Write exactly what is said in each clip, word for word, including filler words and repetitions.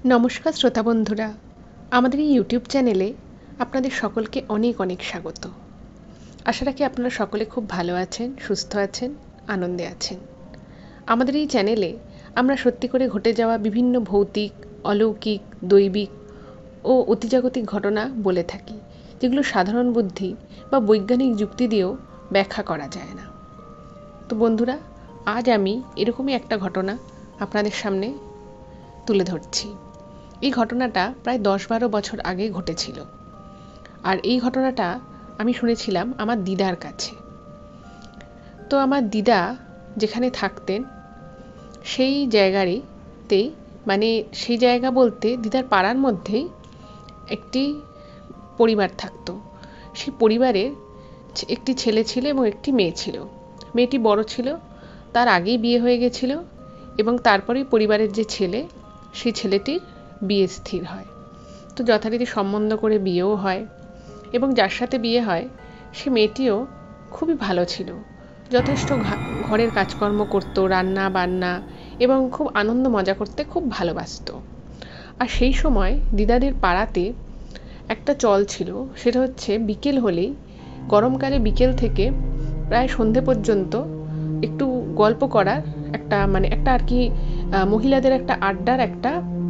নমস্কার শ্রোতা বন্ধুরা, আমাদের এই ইউটিউব চ্যানেলে আপনাদের সকলকে অনেক অনেক স্বাগত। আশা রাখি আপনারা সকলে খুব ভালো আছেন, সুস্থ আছেন, আনন্দে আছেন। আমাদের এই চ্যানেলে আমরা সত্যি করে ঘটে যাওয়া বিভিন্ন ভৌতিক, অলৌকিক, দৈবিক ও অতিজাগতিক ঘটনা বলে থাকি, যেগুলো সাধারণ বুদ্ধি বা বৈজ্ঞানিক যুক্তি দিয়েও ব্যাখ্যা করা যায় না। তো বন্ধুরা, আজ আমি এরকমই একটা ঘটনা আপনাদের সামনে তুলে ধরছি। এই ঘটনাটা প্রায় দশ বারো বছর আগে ঘটেছিল, আর এই ঘটনাটা আমি শুনেছিলাম আমার দিদার কাছে। তো আমার দিদা যেখানে থাকতেন সেই জায়গাতেই, মানে সেই জায়গা বলতে দিদার পাড়ার মধ্যেই একটি পরিবার থাকতো। সেই পরিবারের একটি ছেলে ছিল এবং একটি মেয়ে ছিল। মেয়েটি বড় ছিল, তার আগেই বিয়ে হয়ে গেছিল, এবং তারপরেই পরিবারের যে ছেলে, সেই ছেলেটির বিয়ে স্থির হয়। তো যথারীতি সম্বন্ধ করে বিয়েও হয়, এবং যার সাথে বিয়ে হয় সে মেয়েটিও খুবই ভালো ছিল, যথেষ্ট ঘরের কাজকর্ম করত, রান্না বান্না, এবং খুব আনন্দ মজা করতে খুব ভালোবাসতো। আর সেই সময় দিদাদের পাড়াতে একটা চল ছিল, সেটা হচ্ছে বিকেল হলেই, গরমকালে বিকেল থেকে প্রায় সন্ধে পর্যন্ত একটু গল্প করার একটা, মানে একটা আর কি মহিলাদের একটা আড্ডার একটা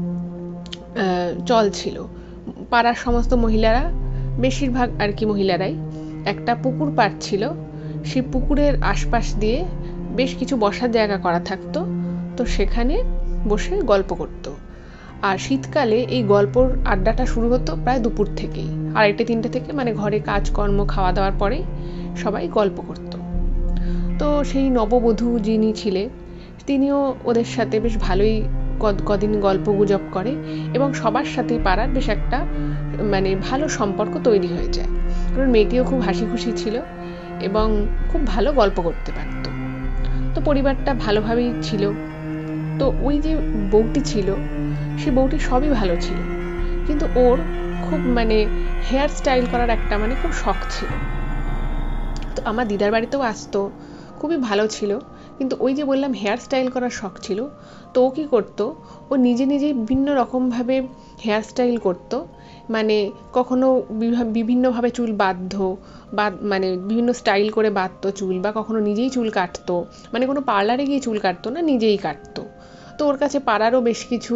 চল ছিল। পাড়ার সমস্ত মহিলারা, বেশিরভাগ আর কি মহিলারাই, একটা পুকুর পাড় ছিল, সেই পুকুরের আশপাশ দিয়ে বেশ কিছু বসার জায়গা করা থাকতো। তো সেখানে বসে গল্প করতো। আর শীতকালে এই গল্পর আড্ডাটা শুরু হতো প্রায় দুপুর থেকেই, আড়াইটে তিনটে থেকে, মানে ঘরে কাজকর্ম খাওয়া দাওয়ার পরেই সবাই গল্প করতো। তো সেই নববধূ যিনি ছিলেন, তিনিও ওদের সাথে বেশ ভালোই কদিন গল্প গুজব করে, এবং সবার সাথেই পাড়ার বেশ একটা মানে ভালো সম্পর্ক তৈরি হয়ে যায়। কারণ মেয়েটিও খুব হাসি খুশি ছিল এবং খুব ভালো গল্প করতে পারত। তো পরিবারটা ভালোভাবেই ছিল। তো ওই যে বউটি ছিল, সে বউটি সবই ভালো ছিল, কিন্তু ওর খুব মানে হেয়ার স্টাইল করার একটা মানে খুব শখ ছিল। তো আমার দিদার বাড়িতেও আসতো, খুবই ভালো ছিল, কিন্তু ওই যে বললাম হেয়ার স্টাইল করার শখ ছিল। তো ও কী করতো, ও নিজে নিজেই বিভিন্ন রকমভাবে হেয়ার স্টাইল করতো। মানে কখনো বিভিন্নভাবে চুল বাঁধতো, বা মানে বিভিন্ন স্টাইল করে বাঁধতো চুল, বা কখনো নিজেই চুল কাটতো, মানে কোনো পার্লারে গিয়ে চুল কাটতো না, নিজেই কাটতো। তো ওর কাছে পাড়ারও বেশ কিছু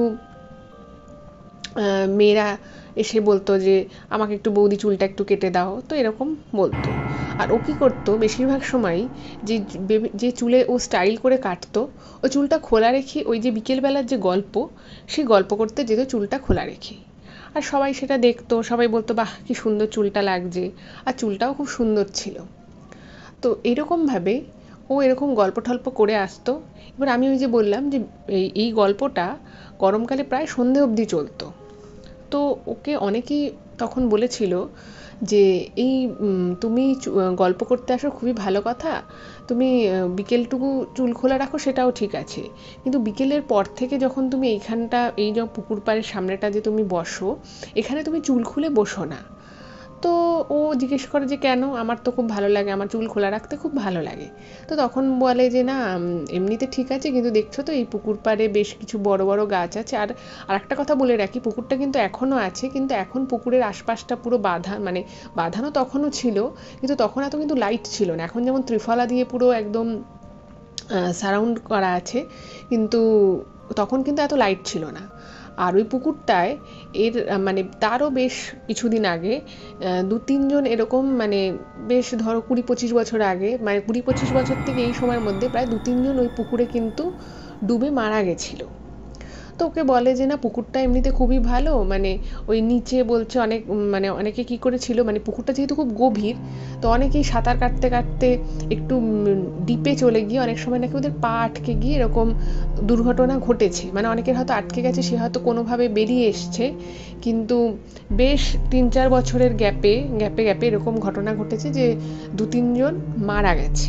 মেয়েরা এসে বলতো যে আমাকে একটু বৌদি চুলটা একটু কেটে দাও, তো এরকম বলতো। আর ও কী করতো, বেশিরভাগ সময়ই যে যে চুলে ও স্টাইল করে কাটতো, ওই চুলটা খোলা রেখে ওই যে বিকেলবেলার যে গল্প, সেই গল্প করতে যেত চুলটা খোলা রেখে। আর সবাই সেটা দেখতো, সবাই বলতো বাহ কি সুন্দর চুলটা লাগছে, আর চুলটাও খুব সুন্দর ছিল। তো এরকমভাবে ও এরকম গল্প টল্প করে আসতো। এবার আমি ওই যে বললাম যে এই গল্পটা গরমকালে প্রায় সন্ধে অবধি চলতো। তো ওকে অনেকেই তখন বলেছিল যে এই তুমি গল্প করতে আসো, খুবই ভালো কথা, তুমি বিকেলটুকু চুল খোলা রাখো সেটাও ঠিক আছে, কিন্তু বিকেলের পর থেকে যখন তুমি এইখানটা, এই যে পুকুর পাড়ের সামনেটা যে তুমি বসো, এখানে তুমি চুল খুলে বসো না। তো ও জিজ্ঞেস করে যে কেন, আমার তো খুব ভালো লাগে, আমার চুল খোলা রাখতে খুব ভালো লাগে। তো তখন বলে যে না, এমনিতে ঠিক আছে, কিন্তু দেখছো তো এই পুকুর পাড়ে বেশ কিছু বড় বড় গাছ আছে। আর আরেকটা কথা বলে রাখি, পুকুরটা কিন্তু এখনও আছে, কিন্তু এখন পুকুরের আশপাশটা পুরো বাঁধা, মানে বাঁধানো তখনও ছিল, কিন্তু তখন এত কিন্তু লাইট ছিল না। এখন যেমন ত্রিফলা দিয়ে পুরো একদম সারাউন্ড করা আছে, কিন্তু তখন কিন্তু এত লাইট ছিল না। আর ওই পুকুরটায় এর মানে তারও বেশ কিছুদিন আগে দু তিনজন এরকম, মানে বেশ ধরো কুড়ি পঁচিশ বছর আগে, মানে কুড়ি পঁচিশ বছর থেকে এই সময়ের মধ্যে প্রায় দু তিনজন ওই পুকুরে কিন্তু ডুবে মারা গেছিলো। তো ওকে বলে যে না, পুকুরটা এমনিতে খুবই ভালো, মানে ওই নিচে বলছে অনেক, মানে অনেকে কী করেছিল, মানে পুকুরটা যেহেতু খুব গভীর, তো অনেকেই সাঁতার কাটতে কাটতে একটু ডিপে চলে গিয়ে অনেক সময় নাকি ওদের পা আটকে গিয়ে এরকম দুর্ঘটনা ঘটেছে। মানে অনেকের হয়তো আটকে গেছে, সে হয়তো কোনোভাবে বেরিয়ে এসছে, কিন্তু বেশ তিন চার বছরের গ্যাপে গ্যাপে গ্যাপে এরকম ঘটনা ঘটেছে যে দু তিনজন মারা গেছে।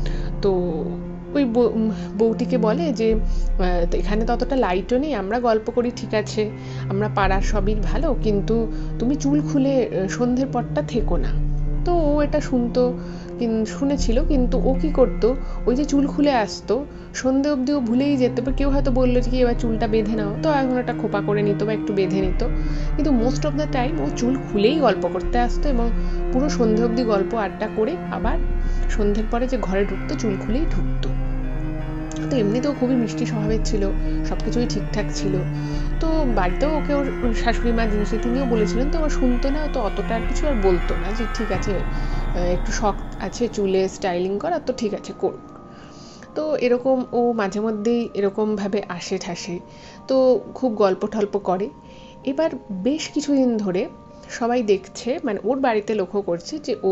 তো ওই বউটিকে বলে যে এখানে তো অতটা লাইটও নেই, আমরা গল্প করি ঠিক আছে, আমরা পাড়ার সবই ভালো, কিন্তু তুমি চুল খুলে সন্ধ্যের পরটা থেকো না। তো ও এটা শুনতো, শুনেছিল, কিন্তু ও কি করতো, ওই যে চুল খুলে আসতো সন্ধে অবধি ও ভুলেই যেত। বা কেউ হয়তো বললো যে কি এবার চুলটা বেঁধে নাও, তো এখন একটা খোপা করে নিত বা একটু বেঁধে নিত, কিন্তু মোস্ট অফ দ্য টাইম ও চুল খুলেই গল্প করতে আসতো এবং পুরো সন্ধে অবধি গল্প আড্ডা করে আবার সন্ধ্যের পরে যে ঘরে ঢুকতো চুল খুলেই ঢুকতো। তো এমনিতেও খুবই মিষ্টি স্বভাবের ছিল, সব কিছুই ঠিকঠাক ছিল। তো বাড়িতেও ওকে ওর শাশুড়ি মা জিনিসে তিনিও বলেছিলেন, তো ও শুনতো না, তো অতটা আর কিছু আর বলতো না, যে ঠিক আছে একটু শখ আছে চুলে স্টাইলিং করার, তো ঠিক আছে করুক। তো এরকম ও মাঝে মধ্যেই এরকমভাবে আসে ঠাসে, তো খুব গল্প টল্প করে। এবার বেশ কিছুদিন ধরে সবাই দেখছে, মানে ওর বাড়িতে লক্ষ্য করছে যে ও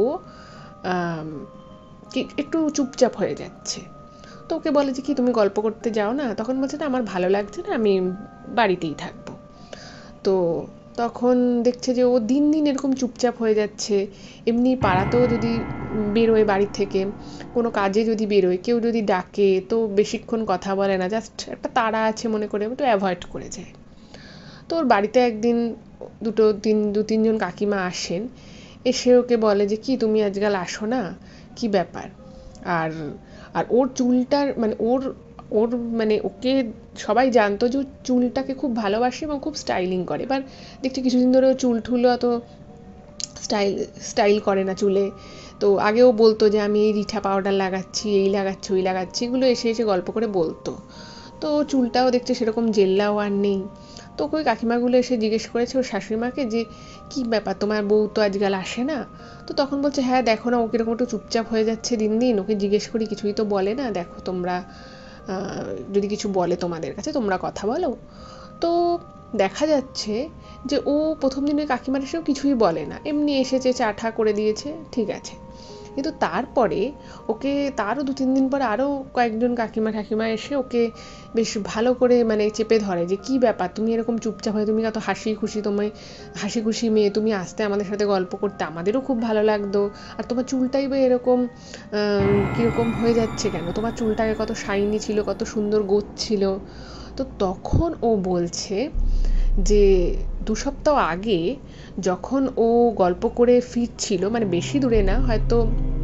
একটু চুপচাপ হয়ে যাচ্ছে। তো ওকে বলে যে কি তুমি গল্প করতে যাও না, তখন বলছে না আমার ভালো লাগছে না, আমি বাড়িতেই থাকবো। তো তখন দেখছে যে ও দিন দিন এরকম চুপচাপ হয়ে যাচ্ছে। এমনি পাড়াতেও যদি বেরোয় বাড়ি থেকে, কোনো কাজে যদি বেরোয়, কেউ যদি ডাকে, তো বেশিক্ষণ কথা বলে না, জাস্ট একটা তাড়া আছে মনে করে একটু অ্যাভয়েড করে যায়। তো ওর বাড়িতে একদিন দুটো তিন দু তিনজন কাকিমা আসেন, এসে ওকে বলে যে কি তুমি আজকাল আসো না, কি ব্যাপার। আর আর ওর চুলটার মানে ওর ওর মানে ওকে সবাই জানতো যে চুলটাকে খুব ভালোবাসে এবং খুব স্টাইলিং করে। এবার দেখছি কিছুদিন ধরে ও চুল ঠুলো অত স্টাইল স্টাইল করে না চুলে। তো আগেও বলতো যে আমি এই রিঠা পাউডার লাগাচ্ছি, এই লাগাচ্ছি, ওই লাগাচ্ছি, এগুলো এসে এসে গল্প করে বলতো। তো চুলটাও দেখছে সেরকম জেল্লাও আর নেই। তো ওই কাকিমাগুলো এসে জিজ্ঞেস করেছে ওর শাশুড়িমাকে যে কি ব্যাপার, তোমার বউ তো আজকাল আসে না। তো তখন বলছে হ্যাঁ দেখো না, ও কিরকম একটু চুপচাপ হয়ে যাচ্ছে দিন দিন, ওকে জিজ্ঞেস করি কিছুই তো বলে না, দেখো তোমরা যদি কিছু বলে তোমাদের কাছে তোমরা কথা বলো। তো দেখা যাচ্ছে যে ও প্রথম দিনে কাকিমার এসেও কিছুই বলে না, এমনি এসেছে চা ঠা করে দিয়েছে, ঠিক আছে। কিন্তু তারপরে ওকে তারও দু তিন দিন পরে আরও কয়েকজন কাকিমা ঠাকিমা এসে ওকে বেশ ভালো করে মানে চেপে ধরে যে কি ব্যাপার, তুমি এরকম চুপচাপ হয়ে, তুমি কত হাসি খুশি, তোমায় হাসি খুশি মেয়ে, তুমি আসতে আমাদের সাথে গল্প করতে, আমাদেরও খুব ভালো লাগতো, আর তোমার চুলটাই বা এরকম কীরকম হয়ে যাচ্ছে কেন, তোমার চুলটাকে কত শাইনি ছিল, কত সুন্দর গোছ ছিল। তো তখন ও বলছে যে দু সপ্তাহ আগে যখন ও গল্প করে ফিরছিল, মানে বেশি দূরে না, হয়তো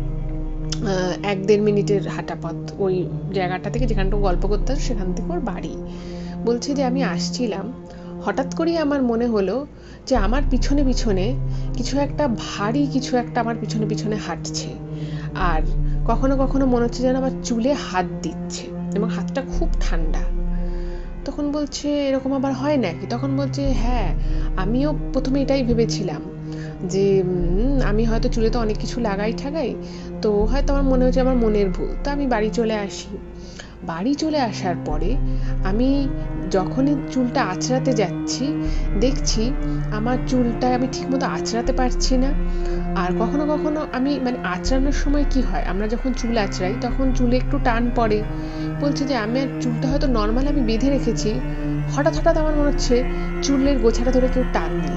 এক দেড় মিনিটের হাঁটা পথ ওই জায়গাটা থেকে, যেখানটা গল্প করতে হয় সেখান থেকে ওর বাড়ি। বলছে যে আমি আসছিলাম, হঠাৎ করেই আমার মনে হলো যে আমার পিছনে পিছনে কিছু একটা ভারী কিছু একটা আমার পিছনে পিছনে হাঁটছে, আর কখনো কখনো মনে হচ্ছে যেন আমার চুলে হাত দিচ্ছে এবং হাতটা খুব ঠান্ডা। তখন বলছে এরকম আবার হয় নাকি? তখন বলছে হ্যাঁ, আমিও প্রথমে এটাই ভেবেছিলাম যে আমি হয়তো চুলে তো অনেক কিছু লাগাই ঠাগাই, তো হয়তো আমার মনে হচ্ছে আমার মনের ভুল। তো আমি বাড়ি চলে আসি, বাড়ি চলে আসার পরে আমি যখনই চুলটা আঁচড়াতে যাচ্ছি দেখছি আমার চুলটা আমি ঠিকমতো আঁচড়াতে পারছি না। আর কখনো কখনো আমি মানে আঁচড়ানোর সময় কি হয়, আমরা যখন চুল আঁচড়াই তখন চুলে একটু টান পড়ে। বলছে যে আমি চুলটা হয়তো নর্মাল আমি বেঁধে রেখেছি, হঠাৎ হঠাৎ আমার মনে হচ্ছে চুলের গোছাটা ধরে কেউ টান দিল।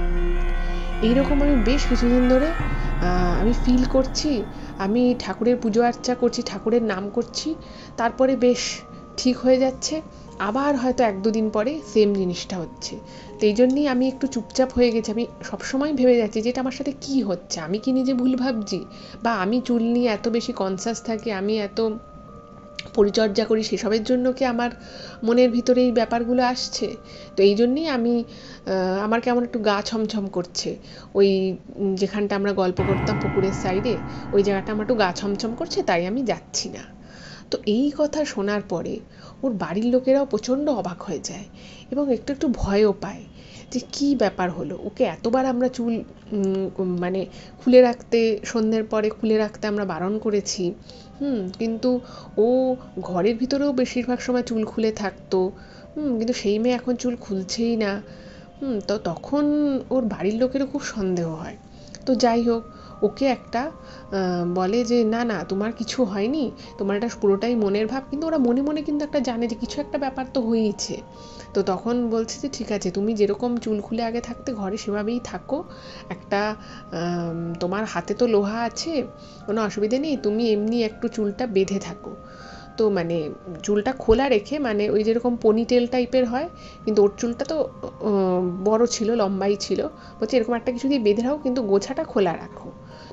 এইরকম আমি বেশ কিছুদিন ধরে আমি ফিল করছি। আমি ঠাকুরের পুজো আর্চা করছি, ঠাকুরের নাম করছি, তারপরে বেশ ঠিক হয়ে যাচ্ছে, আবার হয়তো এক দুদিন পরে সেম জিনিসটা হচ্ছে। তো এই জন্যই আমি একটু চুপচাপ হয়ে গেছি। আমি সবসময় ভেবে যাচ্ছি যে এটা আমার সাথে কী হচ্ছে, আমি কি নিজে ভুল ভাবছি, বা আমি চুল নিয়ে এত বেশি কনসাস থাকি, আমি এত পরিচর্যা করি, সেসবের জন্য কি আমার মনের ভিতরে এই ব্যাপারগুলো আসছে। তো এই জন্যেই আমি আমার কেমন একটু গা ছমছম করছে, ওই যেখানটা আমরা গল্প করতাম পুকুরের সাইডে, ওই জায়গাটা আমার একটু গা ছমছম করছে, তাই আমি যাচ্ছি না। তো এই কথা শোনার পরে ওর বাড়ির লোকেরাও প্রচণ্ড অবাক হয়ে যায় এবং একটু একটু ভয়ও পায় যে কী ব্যাপার হলো, ওকে এতবার আমরা চুল মানে খুলে রাখতে, সন্ধ্যের পরে খুলে রাখতে আমরা বারণ করেছি, হুম কিন্তু ও ঘরের ভিতরেও বেশিরভাগ সময় চুল খুলে থাকতো, হুম কিন্তু সেই মেয়ে এখন চুল খুলছেই না। হুম তো তখন ওর বাড়ির লোকেরও খুব সন্দেহ হয়। তো যাই হোক, ওকে একটা বলে যে না না তোমার কিছু হয়নি, তোমার এটা পুরোটাই মনের ভাব, কিন্তু ওরা মনে মনে কিন্তু একটা জানে যে কিছু একটা ব্যাপার তো হয়েইছে। তো তখন বলছে যে ঠিক আছে, তুমি যেরকম চুল খুলে আগে থাকতে ঘরে সেভাবেই থাকো, একটা তোমার হাতে তো লোহা আছে, কোনো অসুবিধে নেই, তুমি এমনি একটু চুলটা বেঁধে থাকো। তো মানে চুলটা খোলা রেখে, মানে ওই যেরকম পনিটেল টাইপের হয়, কিন্তু ওর চুলটা তো বড় ছিল, লম্বাই ছিল, বলছে এরকম একটা কিছু দিয়ে বেঁধে রাখো, কিন্তু গোছাটা খোলা রাখো।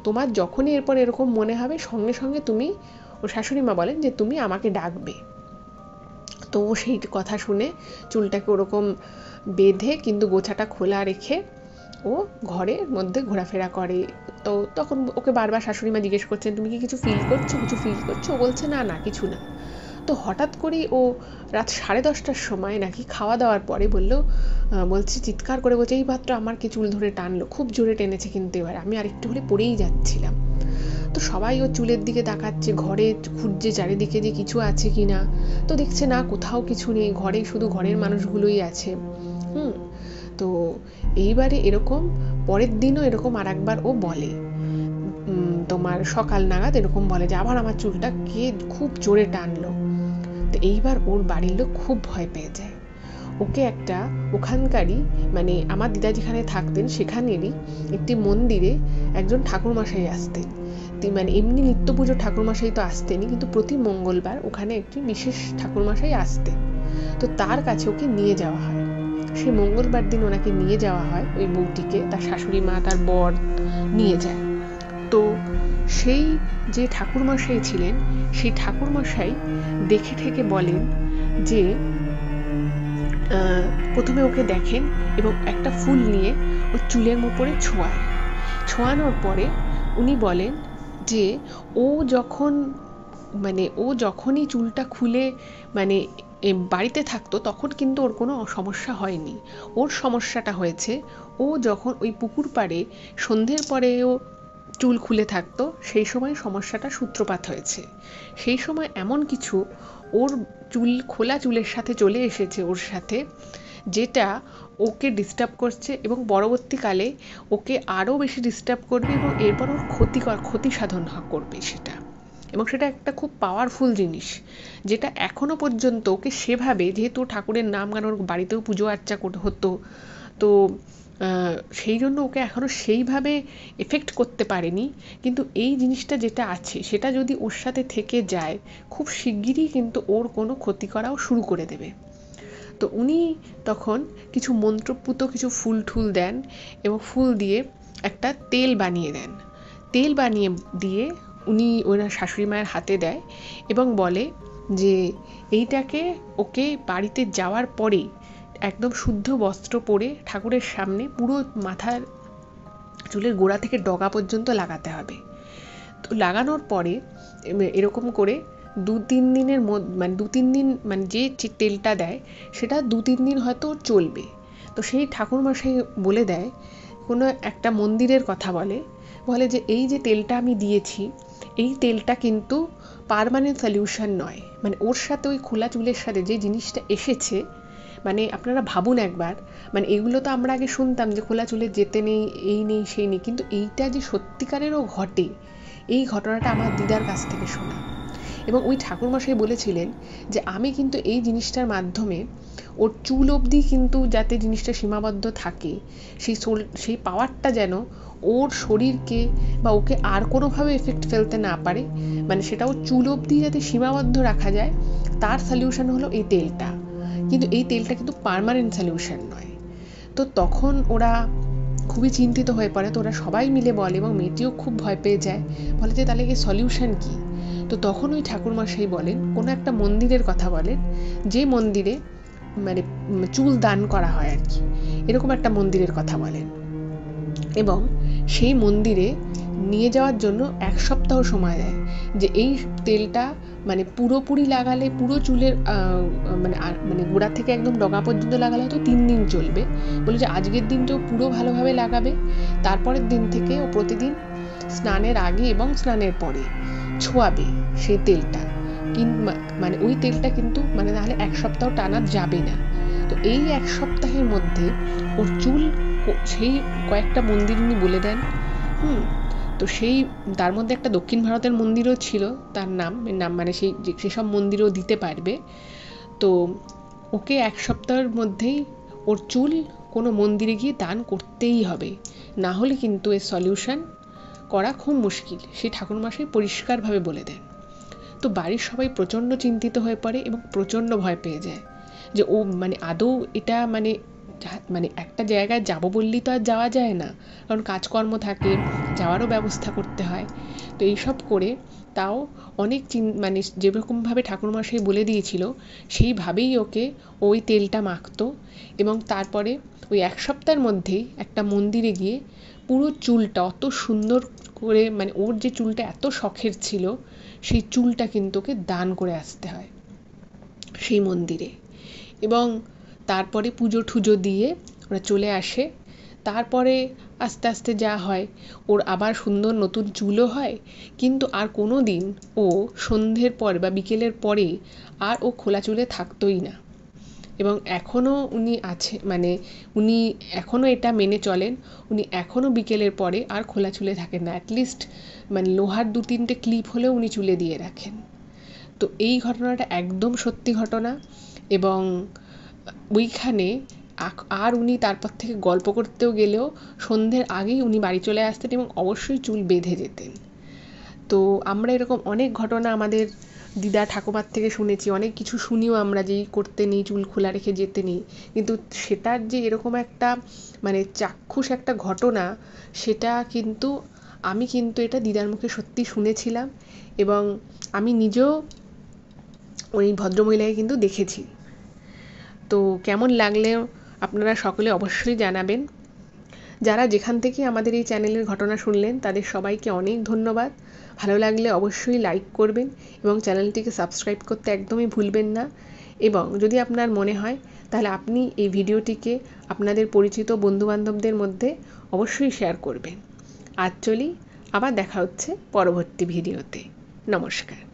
তোমার যখনই এরপর এরকম মনে হবে সঙ্গে সঙ্গে তুমি, ওর শাশুড়ি মা বলেন যে তুমি আমাকে ডাকবে। তো ও সেই কথা শুনে চুলটাকে ওরকম বেঁধে কিন্তু গোছাটা খোলা রেখে ও ঘরের মধ্যে ঘোরাফেরা করে। তো তখন ওকে বারবার শাশুড়ি মা জিজ্ঞেস করছেন তুমি কি কিছু ফিল করছো, কিছু ফিল করছো? ও বলছে না না কিছু না। তো হঠাৎ করেই ও রাত সাড়ে দশটার সময় নাকি খাওয়া দাওয়ার পরে বললো, বলছে চিৎকার করে বলছে এই মাত্র আমার কি চুল ধরে টানলো, খুব জোরে টেনেছে কিন্তু এবার আমি আরেকটু হলে পড়েই যাচ্ছিলাম। তো সবাই ওর চুলের দিকে তাকাচ্ছে, ঘরে খুঁজছে চারিদিকে যে কিছু আছে কি না। তো দেখছে না কোথাও কিছু নেই, ঘরে শুধু ঘরের মানুষগুলোই আছে। হুম তো এইবারে এরকম পরের দিনও এরকম আর একবার ও বলে, তোমার সকাল নাগাদ এরকম বলে যে আবার আমার চুলটা কে খুব জোরে টানলো। তো এইবার ওর বাড়ির লোক খুব ভয় পেয়ে যায়। ওকে একটা ওখানকারই মানে আমার দিদা যেখানে থাকতেন সেখানেরই একটি মন্দিরে একজন ঠাকুরমশাই আসতেন। মানে এমনি নিত্য পুজো ঠাকুরমশাই তো আসতেনই, কিন্তু প্রতি মঙ্গলবার ওখানে একটি বিশেষ ঠাকুরমশাই আসতেন। তো তার কাছে ওকে নিয়ে যাওয়া হয়। সেই মঙ্গলবার দিন ওনাকে নিয়ে যাওয়া হয়, ওই বউটিকে তার শাশুড়ি মা তার বর নিয়ে যায়। তো সেই যে ঠাকুরমশাই ছিলেন সেই ঠাকুরমশাই দেখে ঠেকে বলেন যে প্রথমে ওকে দেখেন এবং একটা ফুল নিয়ে ওর চুলের উপরে ছোঁয়ায়। ছোঁয়ানোর পরে উনি বলেন যে ও যখন মানে ও যখনই চুলটা খুলে মানে বাড়িতে থাকতো তখন কিন্তু ওর কোনো সমস্যা হয়নি। ওর সমস্যাটা হয়েছে ও যখন ওই পুকুর পাড়ে সন্ধ্যের পরেও চুল খুলে থাকতো সেই সময় সমস্যাটা সূত্রপাত হয়েছে। সেই সময় এমন কিছু ওর চুল খোলা চুলের সাথে চলে এসেছে ওর সাথে, যেটা ওকে ডিস্টার্ব করছে এবং পরবর্তীকালে ওকে আরও বেশি ডিস্টার্ব করবে এবং এরপর ওর ক্ষতিকর ক্ষতি সাধন করবে সেটা। এবং সেটা একটা খুব পাওয়ারফুল জিনিস, যেটা এখনো পর্যন্ত ওকে সেভাবে, যেহেতু ঠাকুরের নাম গান ওর বাড়িতেও পুজো আর্চা হতো, তো সেই জন্য ওকে এখনো সেইভাবে এফেক্ট করতে পারেনি। কিন্তু এই জিনিসটা যেটা আছে সেটা যদি ওর সাথে থেকে যায় খুব শিগগিরই কিন্তু ওর কোনো ক্ষতি করাও শুরু করে দেবে। তো উনি তখন কিছু মন্ত্রপুত কিছু ফুল ঠুল দেন এবং ফুল দিয়ে একটা তেল বানিয়ে দেন। তেল বানিয়ে দিয়ে উনি ওনার শাশুড়ি মায়ের হাতে দেয় এবং বলে যে এইটাকে ওকে বাড়িতে যাওয়ার পরেই একদম শুদ্ধ বস্ত্র পরে ঠাকুরের সামনে পুরো মাথার চুলের গোড়া থেকে ডগা পর্যন্ত লাগাতে হবে। তো লাগানোর পরে এরকম করে দু তিন দিনের মধ্যে মানে দু তিন দিন মানে যে তেলটা দেয় সেটা দু তিন দিন হয়তো চলবে। তো সেই ঠাকুরমশাই বলে দেয়, কোনো একটা মন্দিরের কথা বলে বলে যে এই যে তেলটা আমি দিয়েছি এই তেলটা কিন্তু পার্মানেন্ট সলিউশন নয়। মানে ওর সাথে ওই খোলা চুলের সাথে যে জিনিসটা এসেছে, মানে আপনারা ভাবুন একবার, মানে এগুলো তো আমরা আগে শুনতাম যে খোলা চুলে যেতে নেই, এই নেই সেই নেই, কিন্তু এইটা যে সত্যিকারেরও ঘটে এই ঘটনাটা আমার দিদার কাছ থেকে শোনা। এবং ওই ঠাকুরমশাই বলেছিলেন যে আমি কিন্তু এই জিনিসটার মাধ্যমে ওর চুল অবধি কিন্তু যাতে জিনিসটা সীমাবদ্ধ থাকে, সেই সোল সেই পাওয়ারটা যেন ওর শরীরকে বা ওকে আর কোনোভাবে এফেক্ট ফেলতে না পারে, মানে সেটা ওর চুল অবধি যাতে সীমাবদ্ধ রাখা যায়, তার সলিউশন হলো এই তেলটা। কিন্তু এই তেলটা কিন্তু পার্মানেন্ট সলিউশন নয়। তো তখন ওরা খুবই চিন্তিত হয়ে পড়ে। তো ওরা সবাই মিলে বলে এবং মেয়েটিও খুব ভয় পেয়ে যায়, বলে যে তাহলে কি সলিউশন কি? তো তখন ওই ঠাকুরমশাই বলেন, কোনো একটা মন্দিরের কথা বলেন, যে মন্দিরে মানে চুল দান করা হয় আর কি, এরকম একটা মন্দিরের কথা বলেন এবং সেই মন্দিরে নিয়ে যাওয়ার জন্য এক সপ্তাহ সময় দেয়। যে এই তেলটা মানে পুরোপুরি লাগালে পুরো চুলের মানে মানে গোড়া থেকে একদম ডগা পর্যন্ত লাগালে হয়তো তিন দিন চলবে। বলে যে আজকের দিনটাও পুরো ভালোভাবে লাগাবে, তারপরের দিন থেকে ও প্রতিদিন স্নানের আগে এবং স্নানের পরে ছোঁয়াবে সেই তেলটা। মানে ওই তেলটা কিন্তু মানে তাহলে এক সপ্তাহ টানা যাবে না। তো এই এক সপ্তাহের মধ্যে ওর চুল সেই কয়েকটা মন্দির উনি বলে দেন। হুম তো সেই তার মধ্যে একটা দক্ষিণ ভারতের মন্দিরও ছিল, তার নাম নাম মানে সেই সেসব মন্দিরও দিতে পারবে। তো ওকে এক সপ্তাহের মধ্যেই ওর চুল কোনো মন্দিরে গিয়ে দান করতেই হবে, না হলে কিন্তু এর সলিউশন করা খুব মুশকিল, সেই ঠাকুরমশাই পরিষ্কারভাবে বলে দেন। তো বাড়ির সবাই প্রচণ্ড চিন্তিত হয়ে পড়ে এবং প্রচণ্ড ভয় পেয়ে যায় যে ও মানে আদৌ এটা মানে মানে একটা জায়গায় যাব বললেই তো আর যাওয়া যায় না, কারণ কাজকর্ম থাকে, যাওয়ারও ব্যবস্থা করতে হয়। তো এইসব করে তাও অনেক চিন মানে যেরকমভাবে ঠাকুরমশাই বলে দিয়েছিল সেইভাবেই ওকে ওই তেলটা মাখতো, এবং তারপরে ওই এক সপ্তাহের মধ্যেই একটা মন্দিরে গিয়ে পুরো চুলটা অত সুন্দর করে, মানে ওর যে চুলটা এত শখের ছিল সেই চুলটা কিন্তু ওকে দান করে আসতে হয় সেই মন্দিরে। এবং তারপরে পুজো টুজো দিয়ে ওরা চলে আসে। তারপরে আস্তে আস্তে যা হয়, ওর আবার সুন্দর নতুন চুলও হয়, কিন্তু আর কোনো দিন ও সন্ধ্যের পর বা বিকেলের পরে আর ও খোলা চুলে থাকতোই না। এবং এখনও উনি আছে, মানে উনি এখনও এটা মেনে চলেন, উনি এখনও বিকেলের পরে আর খোলা চুলে থাকেন না, অ্যাটলিস্ট মানে লোহার দু তিনটে ক্লিপ হলেও উনি চুলে দিয়ে রাখেন। তো এই ঘটনাটা একদম সত্যি ঘটনা। এবং ওইখানে আর উনি তারপর থেকে গল্প করতেও গেলেও সন্ধ্যের আগেই উনি বাড়ি চলে আসতেন এবং অবশ্যই চুল বেঁধে যেতেন। তো আমরা এরকম অনেক ঘটনা আমাদের দিদা ঠাকুমার থেকে শুনেছি, অনেক কিছু শুনিও আমরা যে করতে নেই, চুল খোলা রেখে যেতে নেই, কিন্তু সেটার যে এরকম একটা মানে চাক্ষুষ একটা ঘটনা, সেটা কিন্তু আমি কিন্তু এটা দিদার মুখে সত্যি শুনেছিলাম, এবং আমি নিজেও ওই ভদ্রমহিলাকে কিন্তু দেখেছি। তো কেমন লাগলে আপনারা সকলে অবশ্যই জানাবেন। যারা যেখান থেকে আমাদের এই চ্যানেলের ঘটনা শুনলেন তাদের সবাইকে অনেক ধন্যবাদ। ভালো লাগলে অবশ্যই লাইক করবেন এবং চ্যানেলটিকে সাবস্ক্রাইব করতে একদমই ভুলবেন না। এবং যদি আপনার মনে হয় তাহলে আপনি এই ভিডিওটিকে আপনাদের পরিচিত বন্ধুবান্ধবদের মধ্যে অবশ্যই শেয়ার করবেন। আজ চলি, আবার দেখা হচ্ছে পরবর্তী ভিডিওতে। নমস্কার।